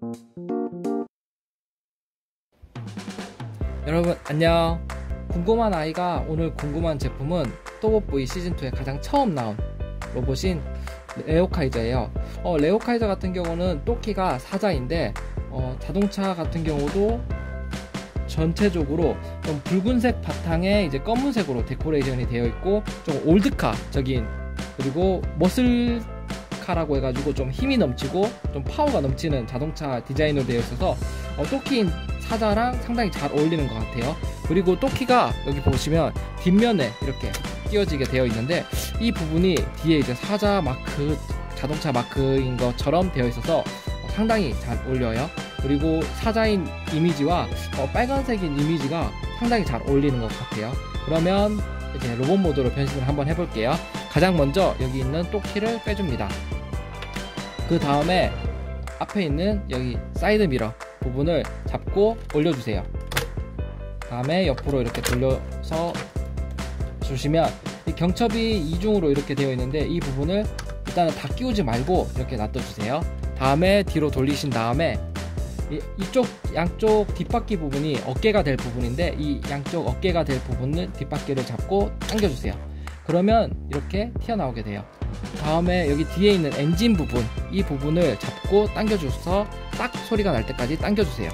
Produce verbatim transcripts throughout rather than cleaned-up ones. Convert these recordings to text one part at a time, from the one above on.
여러분 안녕. 궁금한 아이가 오늘 궁금한 제품은 또봇보이 시즌이의 가장 처음 나온 로봇인 레오카이저예요. 어, 레오카이저 같은 경우는 또키가 사자인데 어, 자동차 같은 경우도 전체적으로 좀 붉은색 바탕에 이제 검은색으로 데코레이션이 되어 있고 좀 올드카적인, 그리고 머슬카라고 해가지고 좀 힘이 넘치고 좀 파워가 넘치는 자동차 디자인으로 되어 있어서 어, 또키인 사자랑 상당히 잘 어울리는 것 같아요. 그리고 또키가 여기 보시면 뒷면에 이렇게 끼워지게 되어 있는데 이 부분이 뒤에 이제 사자 마크, 자동차 마크인 것처럼 되어 있어서 상당히 잘 어울려요. 그리고 사자인 이미지와 어, 빨간색인 이미지가 상당히 잘 어울리는 것 같아요. 그러면 이제 로봇 모드로 변신을 한번 해볼게요. 가장 먼저 여기 있는 또키를 빼줍니다. 그 다음에 앞에 있는 여기 사이드 미러 부분을 잡고 올려주세요. 다음에 옆으로 이렇게 돌려서 주시면 이 경첩이 이중으로 이렇게 되어 있는데 이 부분을 일단은 다 끼우지 말고 이렇게 놔둬주세요. 다음에 뒤로 돌리신 다음에 이, 이쪽 양쪽 뒷바퀴 부분이 어깨가 될 부분인데 이 양쪽 어깨가 될 부분은 뒷바퀴를 잡고 당겨주세요. 그러면 이렇게 튀어나오게 돼요. 다음에 여기 뒤에 있는 엔진 부분, 이 부분을 잡고 당겨줘서 딱 소리가 날 때까지 당겨주세요.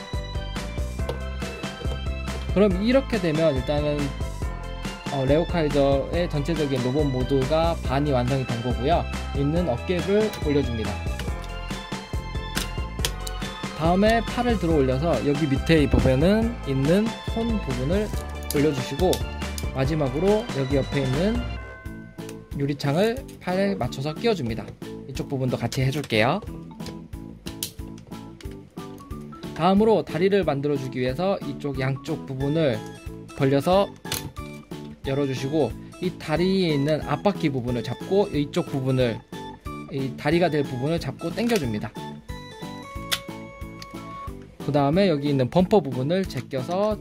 그럼 이렇게 되면 일단은 어, 레오카이저의 전체적인 로봇 모드가 반이 완성이 된 거고요. 있는 어깨를 올려줍니다. 다음에 팔을 들어 올려서 여기 밑에 보면은 있는 손 부분을 올려주시고 마지막으로 여기 옆에 있는 유리창을 팔에 맞춰서 끼워줍니다. 이쪽 부분도 같이 해줄게요. 다음으로 다리를 만들어 주기 위해서 이쪽 양쪽 부분을 벌려서 열어주시고 이 다리에 있는 앞바퀴 부분을 잡고 이쪽 부분을, 이 다리가 될 부분을 잡고 당겨줍니다. 그 다음에 여기 있는 범퍼 부분을 제껴서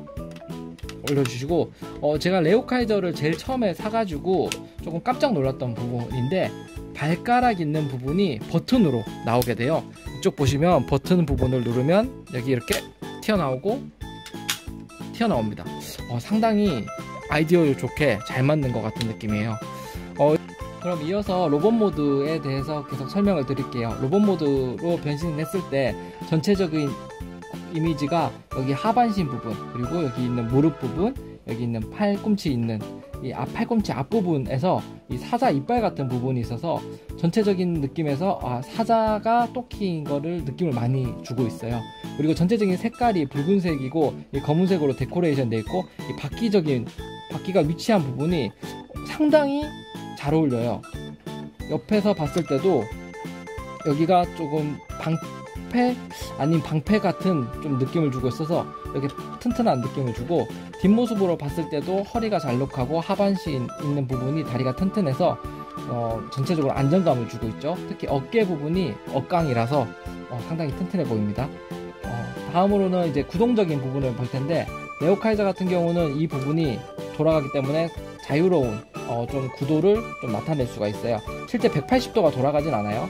올려주시고 어, 제가 레오카이저를 제일 처음에 사가지고 조금 깜짝 놀랐던 부분인데 발가락 있는 부분이 버튼으로 나오게 돼요. 이쪽 보시면 버튼 부분을 누르면 여기 이렇게 튀어나오고 튀어나옵니다. 어, 상당히 아이디어 좋게 잘 만든 것 같은 느낌이에요. 어, 그럼 이어서 로봇 모드에 대해서 계속 설명을 드릴게요. 로봇 모드로 변신했을 때 전체적인 이미지가 여기 하반신 부분, 그리고 여기 있는 무릎 부분, 여기 있는 팔꿈치 있는 이 앞, 팔꿈치 앞부분에서 이 사자 이빨 같은 부분이 있어서 전체적인 느낌에서 아, 사자가 또키인 거를 느낌을 많이 주고 있어요. 그리고 전체적인 색깔이 붉은색이고 이 검은색으로 데코레이션 되어 있고 이 바퀴적인 바퀴가 위치한 부분이 상당히 잘 어울려요. 옆에서 봤을 때도 여기가 조금 방패 아닌 방패 같은 좀 느낌을 주고 있어서 이렇게 튼튼한 느낌을 주고, 뒷모습으로 봤을 때도 허리가 잘록하고 하반신 있는 부분이 다리가 튼튼해서 어, 전체적으로 안정감을 주고 있죠. 특히 어깨 부분이 억강이라서 어, 상당히 튼튼해 보입니다. 어, 다음으로는 이제 구동적인 부분을 볼 텐데 레오카이저 같은 경우는 이 부분이 돌아가기 때문에 자유로운 어, 좀 구도를 좀 나타낼 수가 있어요. 실제 백팔십 도가 돌아가진 않아요.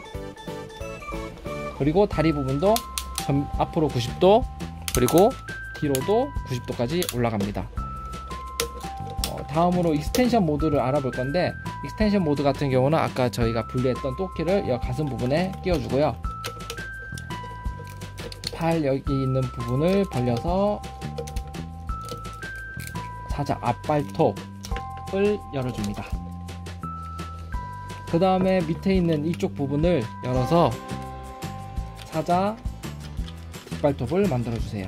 그리고 다리 부분도 전, 앞으로 구십 도, 그리고 뒤로도 구십 도까지 올라갑니다. 어, 다음으로 익스텐션 모드를 알아볼 건데, 익스텐션 모드 같은 경우는 아까 저희가 분리했던 또키를 이 가슴 부분에 끼워주고요. 팔 여기 있는 부분을 벌려서 사자 앞발톱을 열어줍니다. 그 다음에 밑에 있는 이쪽 부분을 열어서 사자 뒷발톱을 만들어주세요.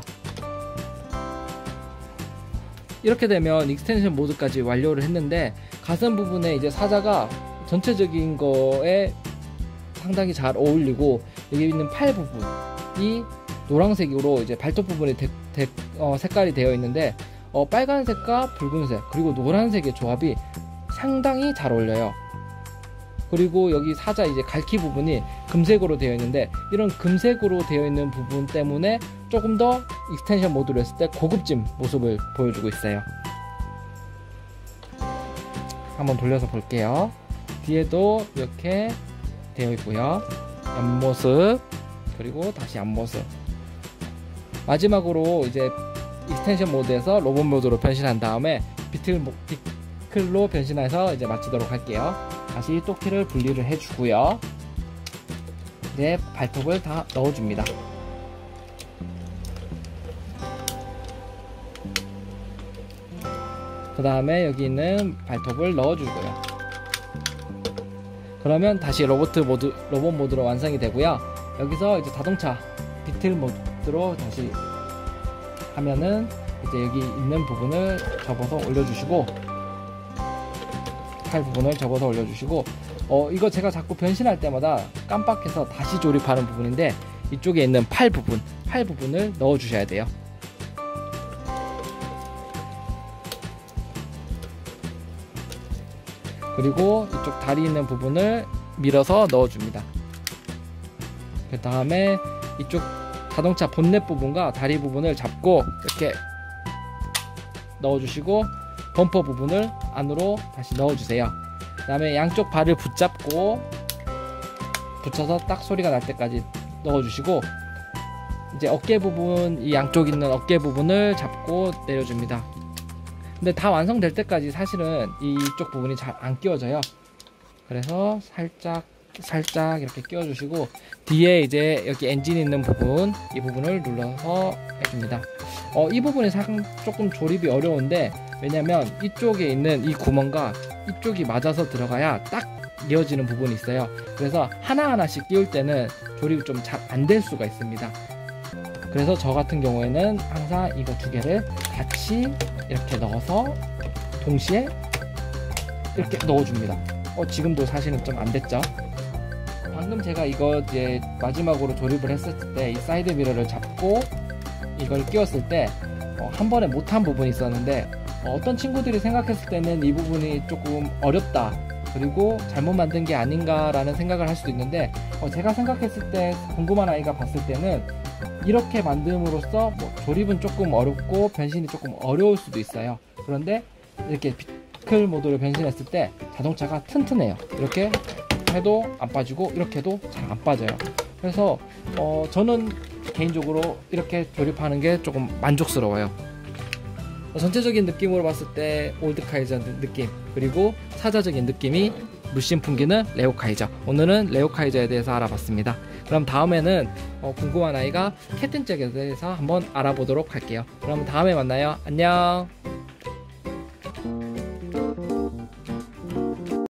이렇게 되면 익스텐션 모드까지 완료를 했는데, 가슴 부분에 이제 사자가 전체적인 거에 상당히 잘 어울리고, 여기 있는 팔 부분이 노란색으로 이제 발톱 부분이 데, 데, 어, 색깔이 되어 있는데 어, 빨간색과 붉은색 그리고 노란색의 조합이 상당히 잘 어울려요. 그리고 여기 사자 이제 갈퀴 부분이 금색으로 되어 있는데, 이런 금색으로 되어 있는 부분 때문에 조금 더 익스텐션 모드로 했을 때 고급진 모습을 보여주고 있어요. 한번 돌려서 볼게요. 뒤에도 이렇게 되어 있고요. 옆모습, 그리고 다시 앞모습. 마지막으로 이제 익스텐션 모드에서 로봇 모드로 변신한 다음에 비틀, 비클로 변신해서 이제 마치도록 할게요. 다시 또키를 분리를 해주고요. 이제 발톱을 다 넣어줍니다. 그 다음에 여기 있는 발톱을 넣어주고요. 그러면 다시 로봇 모드, 로봇 모드로 완성이 되고요. 여기서 이제 자동차 비틀 모드로 다시 하면은 이제 여기 있는 부분을 접어서 올려주시고, 팔 부분을 접어서 올려주시고, 어 이거 제가 자꾸 변신할 때마다 깜빡해서 다시 조립하는 부분인데, 이쪽에 있는 팔 부분, 팔 부분을 넣어 주셔야 돼요. 그리고 이쪽 다리 있는 부분을 밀어서 넣어줍니다. 그 다음에 이쪽 자동차 본넷 부분과 다리 부분을 잡고 이렇게 넣어주시고, 범퍼 부분을 안으로 다시 넣어주세요. 그 다음에 양쪽 발을 붙잡고 붙여서 딱 소리가 날 때까지 넣어주시고, 이제 어깨 부분, 이 양쪽 있는 어깨 부분을 잡고 내려줍니다. 근데 다 완성될 때까지 사실은 이쪽 부분이 잘 안 끼워져요. 그래서 살짝 살짝 이렇게 끼워주시고, 뒤에 이제 여기 엔진 있는 부분, 이 부분을 눌러서 해줍니다. 어, 이 부분이 상, 조금 조립이 어려운데, 왜냐면 이쪽에 있는 이 구멍과 이쪽이 맞아서 들어가야 딱 이어지는 부분이 있어요. 그래서 하나하나씩 끼울 때는 조립이 좀 잘 안 될 수가 있습니다. 그래서 저 같은 경우에는 항상 이거 두 개를 같이 이렇게 넣어서 동시에 이렇게 넣어줍니다. 어, 지금도 사실은 좀 안 됐죠? 방금 제가 이거 이제 마지막으로 조립을 했을 때 이 사이드 미러를 잡고 이걸 끼웠을 때 어, 한 번에 못한 부분이 있었는데, 어, 어떤 친구들이 생각했을 때는 이 부분이 조금 어렵다, 그리고 잘못 만든 게 아닌가 라는 생각을 할 수도 있는데, 어, 제가 생각했을 때, 궁금한 아이가 봤을 때는 이렇게 만듦으로써 뭐 조립은 조금 어렵고 변신이 조금 어려울 수도 있어요. 그런데 이렇게 비클 모드로 변신했을 때 자동차가 튼튼해요. 이렇게 해도 안 빠지고 이렇게 해도 잘 안 빠져요. 그래서 어 저는 개인적으로 이렇게 조립하는 게 조금 만족스러워요. 전체적인 느낌으로 봤을 때 올드카이저 느낌, 그리고 사자적인 느낌이 물씬 풍기는 레오카이저. 오늘은 레오카이저에 대해서 알아봤습니다. 그럼 다음에는 어, 궁금한 아이가 캡틴 잭에 대해서 한번 알아보도록 할게요. 그럼 다음에 만나요. 안녕.